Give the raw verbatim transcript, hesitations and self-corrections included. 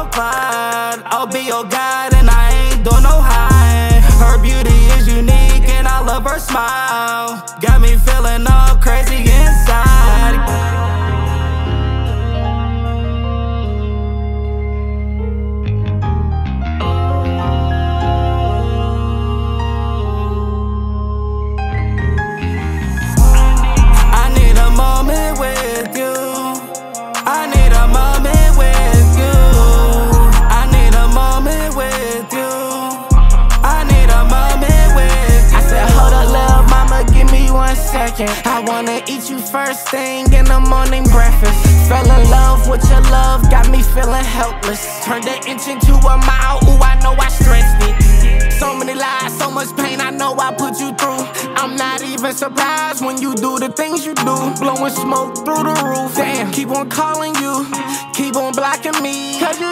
cloud. I'll be your guide and I ain't doing no hiding. Her beauty is unique and I love her smile. Got me feeling all crazy inside. I wanna eat you first thing in the morning breakfast. Fell in love with your love, got me feeling helpless. Turned an inch into a mile, ooh, I know I stressed it. So many lies, so much pain, I know I put you through. I'm not even surprised when you do the things you do. Blowing smoke through the roof, damn, keep on calling you, keep on blocking me, cause you